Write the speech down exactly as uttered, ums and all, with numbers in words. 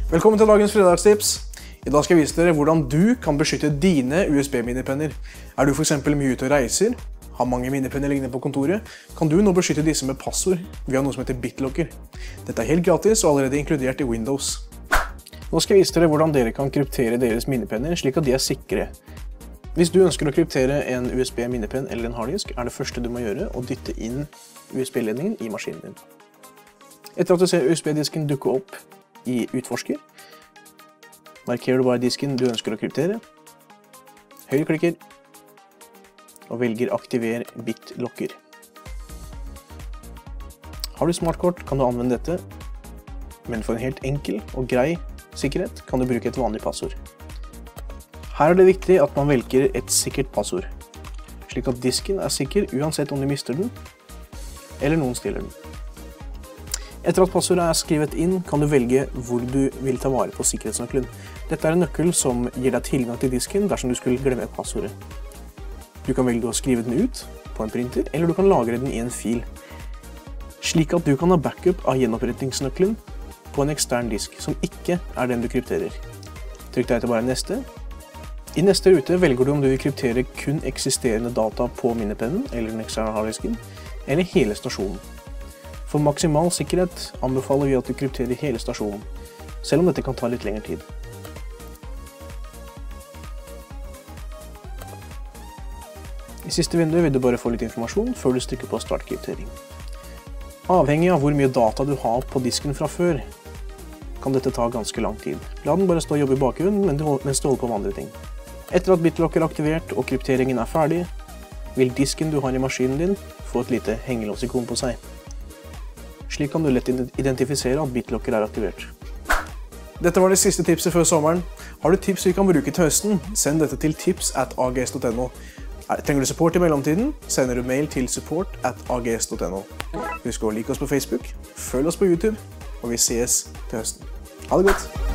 Velkommen til dagens fredagstips. I dag skal jeg vise dere hvordan du kan beskytte dine U S B-minnepenner. Er du for eksempel mye ute og reiser, har mange minnepenner liggende på kontoret, kan du nå beskytte disse med passord via noe som heter BitLocker. Dette er helt gratis og allerede inkludert i Windows. Nå skal jeg vise dere hvordan dere kan kryptere deres minnepenner slik at de er sikre. Hvis du ønsker å kryptere en U S B-minnepenn eller en harddisk, er det første du må gjøre å dytte inn U S B-ledningen i maskinen din. Etter at du ser U S B-disken dukke opp i utforsker, markerer du bare disken du ønsker å kryptere, høyreklikker og velger aktiver BitLocker. Har du smartkort kan du anvende dette, men for en helt enkel og grei sikkerhet kan du bruke et vanlig passord. Her er det viktig at man velger et sikkert passord, slik at disken er sikker uansett om du mister den, eller noen stiller den. Etter at passordet er skrevet inn, kan du velge hvor du vil ta vare på sikkerhetsnøkkelen. Dette er en nøkkel som gir deg tilgang til disken dersom du skulle glemme passordet. Du kan velge å skrive den ut på en printer, eller du kan lagre den i en fil, slik at du kan ha backup av gjenopprettingsnøkkelen på en ekstern disk som ikke er den du krypterer. Trykk deg til bare neste. I neste rute velger du om du vil kryptere kun eksisterende data på minnepennen eller den eksterne harddisken, eller hele stasjonen. For maksimal sikkerhet anbefaler vi at du krypterer hele stasjonen, selv om dette kan ta litt lengre tid. I siste vindu vil du bare få litt informasjon før du trykker på start kryptering. Avhengig av hvor mye data du har på disken fra før, kan dette ta ganske lang tid. La den bare stå og jobbe i bakgrunnen mens du holder på med andre ting. Etter at BitLocker er aktivert og krypteringen er ferdig, vil disken du har i maskinen din få et lite hengelåsikon på seg. Slik kan du lett identifisere at BitLocker er aktivert. Dette var det siste tipset før sommeren. Har du tips vi kan bruke til høsten, send dette til tips at a g s dot n o. Trenger du support i mellomtiden, sender du mail til support at a g s dot n o. Husk å like oss på Facebook, følg oss på YouTube, og vi ses til høsten. Ha det godt!